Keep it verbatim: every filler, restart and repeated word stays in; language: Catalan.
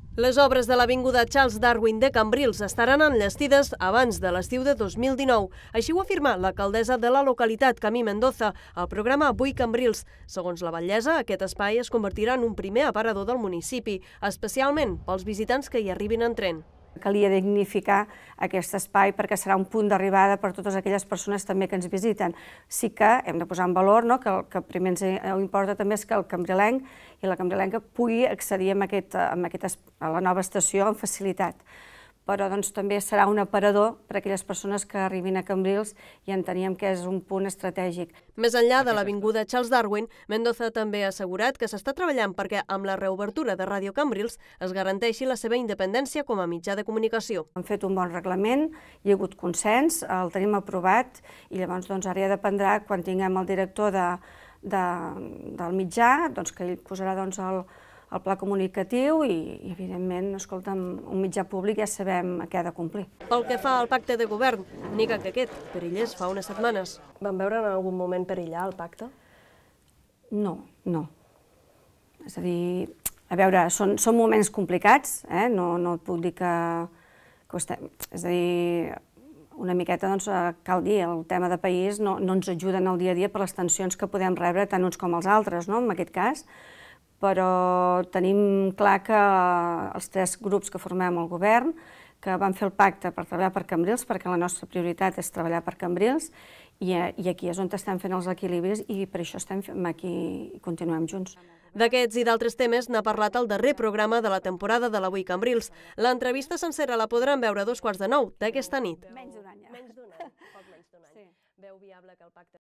Les obres de l'Avinguda Charles Darwin de Cambrils estaran enllestides abans de l'estiu de dos mil dinou. Així ho afirma l'alcaldessa de la localitat, Camí Mendoza, al programa Avui Cambrils. Segons la batllessa, aquest espai es convertirà en un primer aparador del municipi, especialment pels visitants que hi arribin en tren. Calia dignificar aquest espai perquè serà un punt d'arribada per totes aquelles persones també que ens visiten. Sí que hem de posar en valor, no?, que el que primer ens importa també és que el cambrilenc i la cambrilenca pugui accedir a, aquest, a, aquest, a la nova estació amb facilitat. Però doncs, també serà un aparador per a aquelles persones que arribin a Cambrils i enteníem que és un punt estratègic. Més enllà de l'Avinguda Charles Darwin, Mendoza també ha assegurat que s'està treballant perquè amb la reobertura de Ràdio Cambrils es garanteixi la seva independència com a mitjà de comunicació. Hem fet un bon reglament, hi ha hagut consens, el tenim aprovat i llavors doncs, ara ja dependrà quan tinguem el director de, de, del mitjà, doncs, que ell posarà doncs, el el pla comunicatiu i, evidentment, escolta'm, un mitjà públic ja sabem què ha de complir. Pel que fa al pacte de govern, nega que aquest perillés fa unes setmanes. Van veure en algun moment perillar el pacte? No, no. És a dir, a veure, són, són moments complicats, eh? no, no et puc dir que, que estem, és a dir, una miqueta, doncs, cal dir, el tema de país no, no ens ajuda en el dia a dia per les tensions que podem rebre tant uns com els altres, no?, en aquest cas, però tenim clar que els tres grups que formem el govern, que van fer el pacte per treballar per Cambrils, perquè la nostra prioritat és treballar per Cambrils, i, i aquí és on estem fent els equilibris i per això estem aquí i continuem junts. D'aquests i d'altres temes n'ha parlat el darrer programa de la temporada de l'Avui Cambrils. L'entrevista sencera la podran veure a dos quarts de nou d'aquesta nit. Menys d'un any. Menys d'un any, poc menys d'un any. Veu viable que el pacte